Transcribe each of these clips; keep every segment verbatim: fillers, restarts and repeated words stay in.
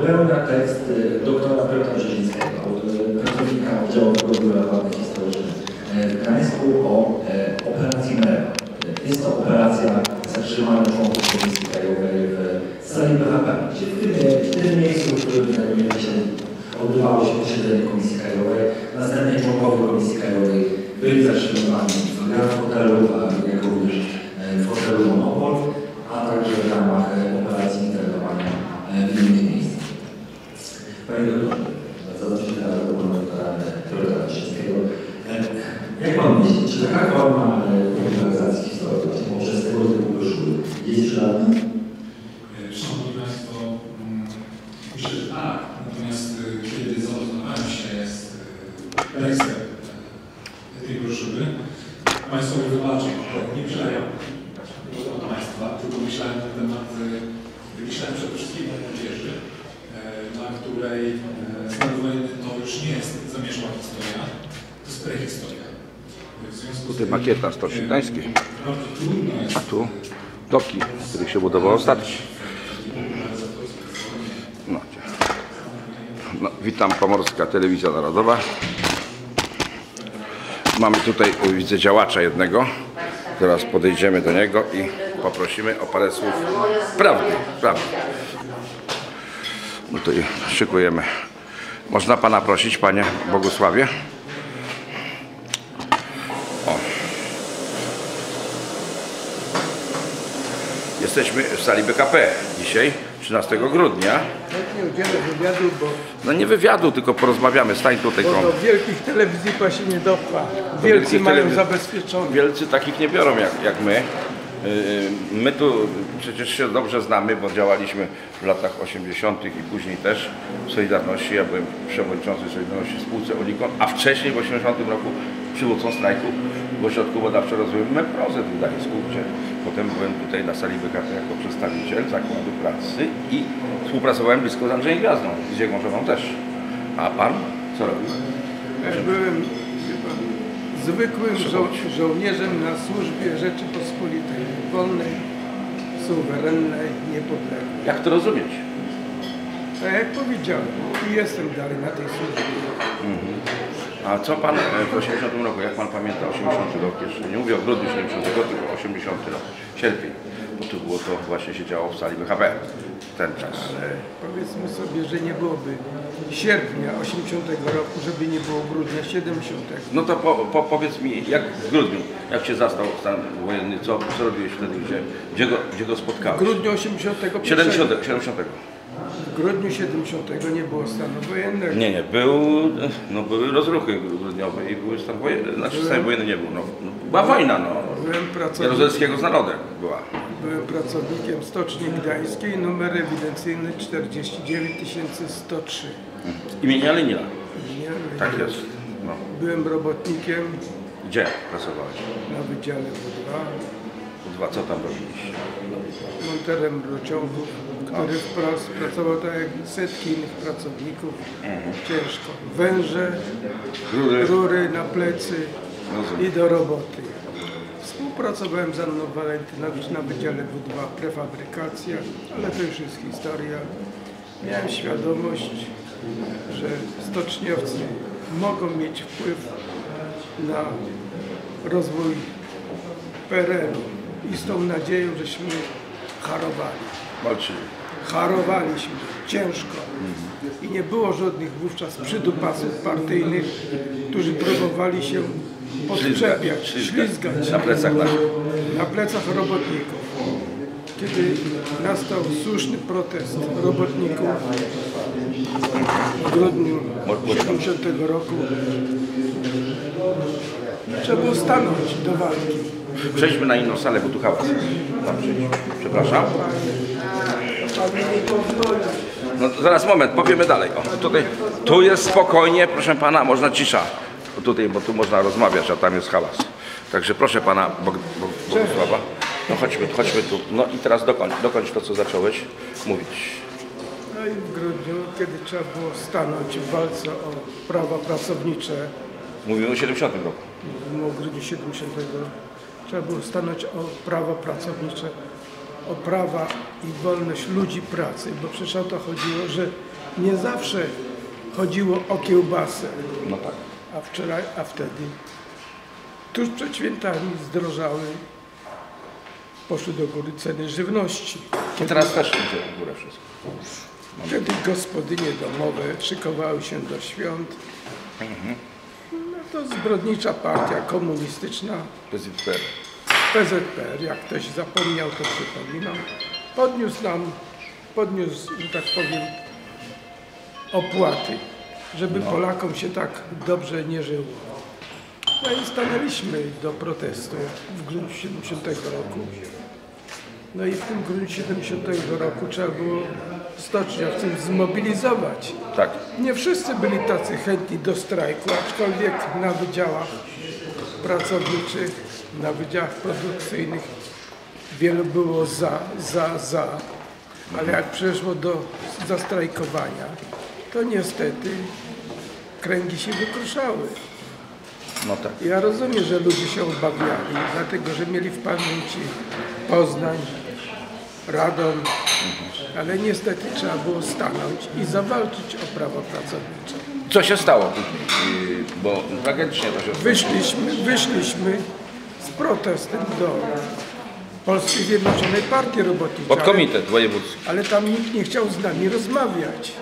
wypełnia tekst doktora Piotra Brzezińskiego, pracownika Oddziałowego Biura Badań Historycznych w Gdańsku o operacji Merewa. Jest to operacja zatrzymania członków Komisji Krajowej w sali B H P, gdzie w tym, w tym miejscu, w którym znajdujemy się, odbywało się posiedzenie Komisji Krajowej. Następnie członkowie Komisji Krajowej byli zatrzymywani w Grand Hotelu, a jak również w hotelu Monopol, a także w ramach operacji internowania w innych miejscach. Panie doktorze, zadam się na doktora Piotra Brzezińskiego. Jak pan myśli, czy taka forma popularyzacji historii poprzez tego typu broszurów jest przydatna? Szanowni Państwo, myślę, że tak. Natomiast kiedy zapoznawałem się z tekstem tej broszury, Państwo mi wybaczą, nie myślałem o Państwa, tylko myślałem na temat, myślałem przede wszystkim o młodzieży, na której stan wojenny to już nie jest zamierzchła historia, to jest prehistoria. Tutaj makieta Stoczni Gdańskiej, Bardzo trudno jest. a tu doki, w których się budowało statki. No, no, witam, Pomorska Telewizja Narodowa. Mamy tutaj, widzę, działacza jednego. Teraz podejdziemy do niego i poprosimy o parę słów prawdy. prawdy. No to szykujemy. Można pana prosić, panie Bogusławie? O. Jesteśmy w sali B K P dzisiaj, trzynastego grudnia. Nie udzielę wywiadu, bo, No nie wywiadu, tylko porozmawiamy. Stań tutaj. bo do wielkich telewizji pan się nie dopcha. Wielcy mają telewiz- zabezpieczone. Wielcy takich nie biorą jak, jak my. Yy, My tu przecież się dobrze znamy, bo działaliśmy w latach osiemdziesiątych i później też w Solidarności. Ja byłem przewodniczącym Solidarności w spółce Olikon, a wcześniej w osiemdziesiątym roku przywódcą strajku w Ośrodku Badawczo-Rozwojowym Meprozy w Gdańsku, gdzie potem byłem tutaj na sali B K P jako przedstawiciel Zakładu Pracy i współpracowałem blisko z Andrzejem Gwiazdą, z jego żoną też. A pan co robił? Ja byłem wie pan, zwykłym żo żołnierzem na służbie Rzeczypospolitej, wolnej, suwerennej, niepodległej. Jak to rozumieć? A jak powiedziałem, i jestem dalej na tej służbie. Mhm. A co pan w osiemdziesiątym roku, jak pan pamięta osiemdziesiąty rok, jeszcze nie mówię o grudniu siedemdziesiątego, tylko osiemdziesiąty rok, sierpień, bo tu było to właśnie się działo w sali B H P ten czas. Ale powiedzmy sobie, że nie byłoby sierpnia osiemdziesiątego roku, żeby nie było grudnia siedemdziesiątego. No to po, po, powiedz mi, jak w grudniu, jak się zastał stan wojenny, co, co robiłeś wtedy, gdzie, gdzie, go, gdzie go W spotkałeś? grudniu osiemdziesiątego pierwszego. siedemdziesiątego. siedemdziesiątego. W grudniu siedemdziesiątego nie było stanu wojennego. Nie, nie, był, no były rozruchy grudniowe i był stan wojenny, znaczy stan wojenny nie był, no, no była wojna, no. Byłem pracownikiem, Jaruzelskiego z narodem była. byłem pracownikiem Stoczni Gdańskiej, numer ewidencyjny czterdzieści dziewięć tysięcy sto trzy. Imienia Lenina. Nie, Tak jest. No. Byłem robotnikiem Gdzie pracowałeś? na Wydziale W dwa, Dwa, co tam robiliście? monterem rurociągów, który wprost pracował tak jak setki innych pracowników. Mhm. Ciężko. Węże, Rury. rury na plecy Rozumiem. i do roboty. Współpracowałem z Anną Walentynowicz na Wydziale W dwa, prefabrykacja, ale to już jest historia. Miałem świadomość, że stoczniowcy mogą mieć wpływ na rozwój P R L u i z tą nadzieją, żeśmy harowali. Walczyli. Harowaliśmy ciężko i nie było żadnych wówczas przydupasów partyjnych, którzy próbowali się podczepiać, ślizgać Na plecach naszych. na plecach robotników. Kiedy nastał słuszny protest robotników w grudniu siedemdziesiątego roku, trzeba było stanąć do walki. Przejdźmy na inną salę, bo tu hałas. Tam przejdźmy. Przepraszam. No zaraz moment, powiemy dalej. O, tutaj, tu jest spokojnie, proszę pana, można cisza. Bo tutaj, bo tu można rozmawiać, a tam jest hałas. Także proszę pana Bog, Bog, Bogusława. No chodźmy, chodźmy tu. No i teraz dokończ, dokończ to, co zacząłeś mówić. No i w grudniu, kiedy trzeba było stanąć w walce o prawa pracownicze, Mówimy o siedemdziesiątym roku. w grudniu siedemdziesiątego trzeba było stanąć o prawa pracownicze, o prawa i wolność ludzi pracy, bo przecież o to chodziło, że nie zawsze chodziło o kiełbasę, No tak. a wczoraj, a wtedy tuż przed świętami zdrożały, poszły do góry ceny żywności. I teraz też idzie w górę wszystko. Kiedy gospodynie domowe szykowały się do świąt, no to zbrodnicza partia komunistyczna, P Z P R. P Z P R, jak ktoś zapomniał, to przypominam, podniósł nam, podniósł, że tak powiem, opłaty, żeby Polakom się tak dobrze nie żyło. No i stanęliśmy do protestu w grudniu siedemdziesiątego roku. No i w tym grudniu siedemdziesiątego roku trzeba było stoczniowców zmobilizować. Tak. Nie wszyscy byli tacy chętni do strajku, aczkolwiek na wydziałach pracowniczych, na wydziałach produkcyjnych wielu było za, za, za. Ale jak przeszło do zastrajkowania, to niestety kręgi się wykruszały. No tak. Ja rozumiem, że ludzie się obawiali, dlatego że mieli w pamięci Poznań, Radom, ale niestety trzeba było stanąć i zawalczyć o prawa pracownicze. Co się stało później? Yy, Bo tragicznie to się Wyszliśmy, wyszliśmy z protestem do Polskiej Zjednoczonej Partii Robotniczej, Pod komitet wojewódzki. ale tam nikt nie chciał z nami rozmawiać.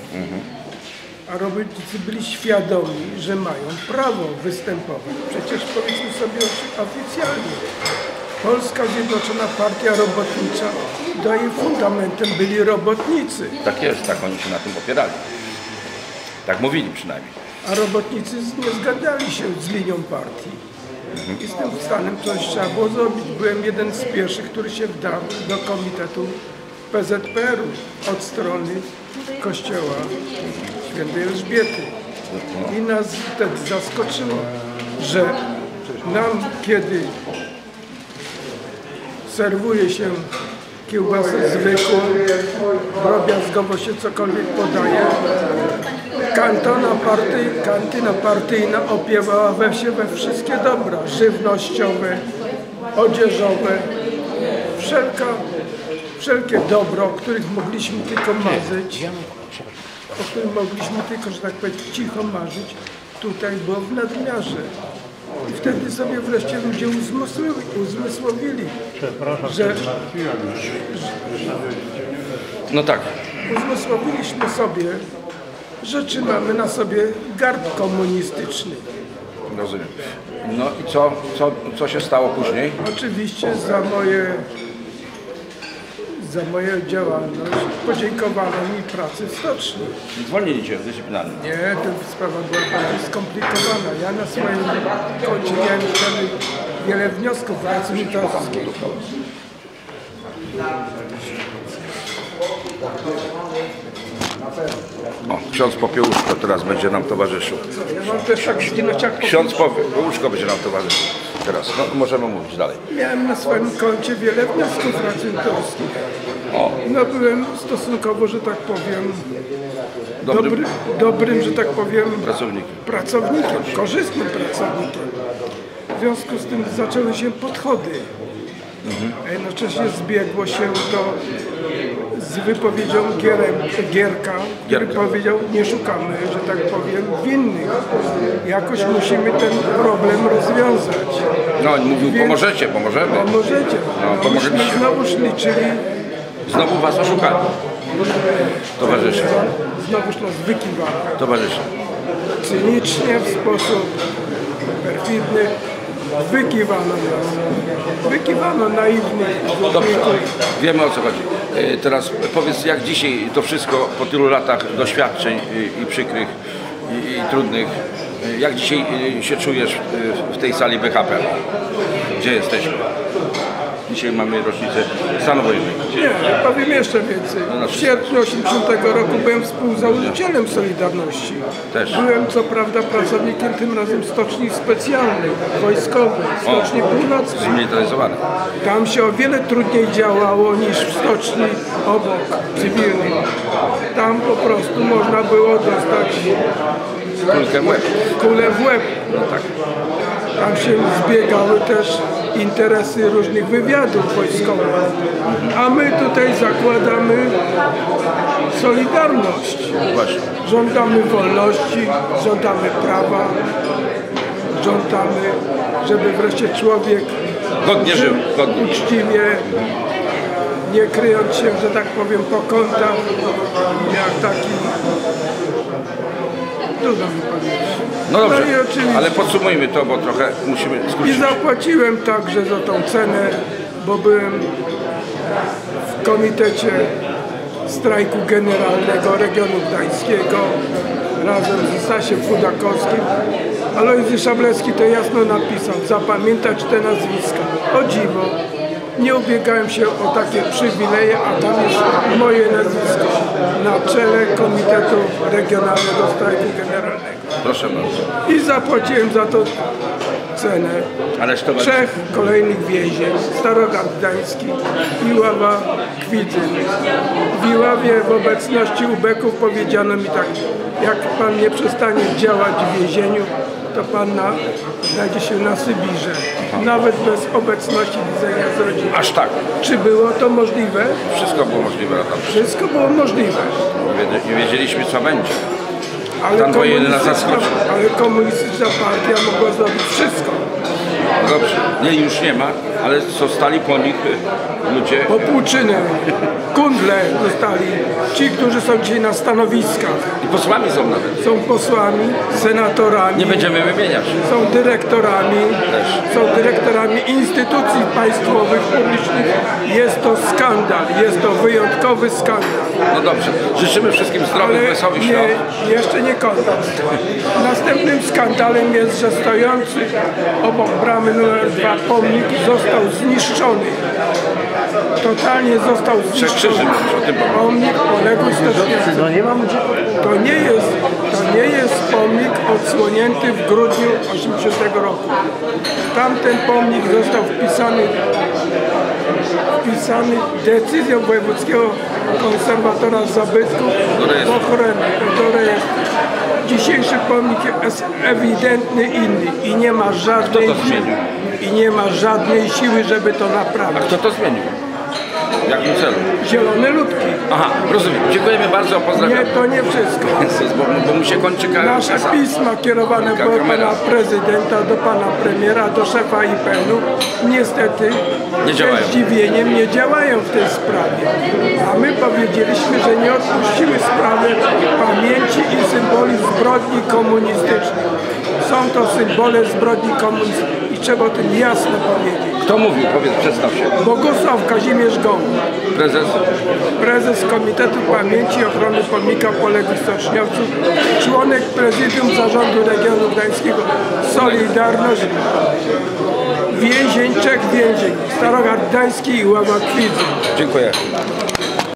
A robotnicy byli świadomi, że mają prawo występować. Przecież powiedzmy sobie oficjalnie, Polska Zjednoczona Partia Robotnicza, do jej fundamentem byli robotnicy, Tak jest, tak oni się na tym opierali. Tak mówili przynajmniej. a robotnicy nie zgadzali się z linią partii. I z tym stanem coś trzeba było zrobić. Byłem jeden z pierwszych, który się wdał do komitetu P Z P R u od strony kościoła Świętej Elżbiety. I nas wtedy zaskoczyło, że nam, kiedy serwuje się kiełbasę zwykłą, drobiazgowo się cokolwiek podaje, kantona partyj, kantyna partyjna opiewała we się we wszystkie dobra, żywnościowe, odzieżowe, wszelka, wszelkie dobro, o których mogliśmy tylko marzyć, o którym mogliśmy tylko, że tak powiedzieć, cicho marzyć, tutaj było w nadmiarze. I wtedy sobie wreszcie ludzie uzmysłowili, uzmysłowili że No tak. uzmysłowiliśmy sobie, że trzymamy na sobie garb komunistyczny. Rozumiem. No i co, co, co się stało później? Oczywiście za moje, za moją działalność podziękowano mi pracy w stoczni. Zwolnili cię dyscyplinarnie. Nie, ta sprawa była bardziej skomplikowana. Ja na swoim koncie miałem wtedy wiele wniosków pracowniczych. O, ksiądz Popiełuszko teraz będzie nam towarzyszył. Ja mam też tak zginąć jak Ksiądz Popiełuszko będzie nam towarzyszył. Teraz, no możemy mówić dalej. Miałem na swoim koncie wiele wniosków pracowniczych. O, No byłem stosunkowo, że tak powiem, dobrym dobry, dobrym, że tak powiem, pracownikiem. pracownikiem, korzystnym pracownikiem. W związku z tym zaczęły się podchody. A jednocześnie zbiegło się to z wypowiedzią Gierem, Gierka, który Gierka. powiedział, nie szukamy, że tak powiem, winnych. Jakoś musimy ten problem rozwiązać. No on mówił, Więc- pomożecie, pomożemy. Pomożecie. No, No, pomożecie. myśmy znowuż liczyli, Znowu was oszukali. Towarzysze, znowuż nas wykiwano. towarzysze. Cynicznie, w sposób perfidny wykiwano nas. Wykiwano naiwnych Dobrze, zwykłych. wiemy o co chodzi. E, Teraz powiedz, jak dzisiaj to wszystko po tylu latach doświadczeń i, i przykrych, i, i trudnych, e, jak dzisiaj e, się czujesz w, w tej sali B H P? Gdzie jesteśmy? Dzisiaj mamy rocznicę stanu wojennego. Nie, powiem jeszcze więcej. W sierpniu osiemdziesiątego roku byłem współzałożycielem Solidarności. Też. Byłem co prawda pracownikiem tym razem stoczni specjalnej, wojskowej, stoczni północnej. Zmilitaryzowane. Tam się o wiele trudniej działało niż w stoczni obok, cywilnej. Tam po prostu można było dostać Kulkę w łeb. kulę w łeb. No tak. tam się zbiegały też interesy różnych wywiadów wojskowych. A my tutaj zakładamy solidarność. Właśnie. Żądamy wolności, żądamy prawa, żądamy, żeby wreszcie człowiek Godnie żył, godnie. uczciwie, nie kryjąc się, że tak powiem, po kątach, jak taki... Trudno mi powiedzieć. No dobrze, i oczywiście- ale podsumujmy to, bo trochę musimy I skrócić. zapłaciłem także za tą cenę, bo byłem w komitecie strajku generalnego regionu gdańskiego razem z Stasiem Fudakowskim. Alojzy Szablewski to jasno napisał: zapamiętać te nazwiska. O dziwo, nie ubiegałem się o takie przywileje, a tam jest moje nazwisko na czele Komitetu Regionalnego Strajku Generalnego. Proszę bardzo. I zapłaciłem za to cenę. Ależ to Trzech kolejnych więzień, Starogard Gdański, Iława, Kwidzyn. W Iławie w obecności ubeków powiedziano mi tak: jak pan nie przestanie działać w więzieniu, to pan na, znajdzie się na Sybirze, nawet bez obecności widzenia z rodziną. Aż tak. Czy było to możliwe? Wszystko było możliwe na tamtym. Wszystko było możliwe. Nie wiedzieliśmy, co będzie. Ale Stan wojenny nas komunistyczna, zaskoczył. ale komunistyczna partia mogła zrobić wszystko. No dobrze, nie, już nie ma, ale zostali po nich ludzie. Popłuczyny, kundle zostali, ci, którzy są dzisiaj na stanowiskach. I posłami są nawet. Są posłami, senatorami, Nie będziemy wymieniać. są dyrektorami, Też. są dyrektorami instytucji państwowych, publicznych. Jest to skandal, jest to wyjątkowy skandal. No dobrze, życzymy wszystkim zdrowych, Ale wesołych nie, świąt. jeszcze nie koniec. Następnym skandalem jest, że stojący obok bramy numer dwa pomnik został zniszczony. Totalnie został zniszczony. Krzyży o tym pomnik. Pomnik poległy stoczniowcy. No nie mam gdzie. To nie jest, to nie jest pomnik odsłonięty w grudniu osiemdziesiątego roku. Tamten pomnik został wpisany, wpisany decyzją wojewódzkiego konserwatora zabytków do ochrony, do rejestru. Dzisiejszy pomnik jest ewidentnie inny i nie ma żadnej Kto to zmienił? i nie ma żadnej siły, żeby to A naprawić. kto to zmienił? W jakim celu? Zielone ludki. Aha, rozumiem. Dziękujemy bardzo, Nie, pozdrawiam. to nie wszystko. Bo, bo mu się kończy ka- Nasze kasa. pisma kierowane do kamera. pana prezydenta, do pana premiera, do szefa I P N u niestety Nie działają. ze zdziwieniem nie działają w tej sprawie. A my powiedzieliśmy, że nie odpuścimy sprawy pamięci i symboli zbrodni komunistycznych. Są to symbole zbrodni komunistycznej i trzeba o tym jasno powiedzieć. Kto mówił? Powiedz, przedstaw się. Bogusław Kazimierz Gołąb, Prezes? prezes Komitetu Pamięci i Ochrony Pomnika Poległych Stoczniowców, członek Prezydium Zarządu Regionu Gdańskiego Solidarność, więzień, trzech więzień, Starogard Gdański i Iława Kwidzyn. Dziękuję.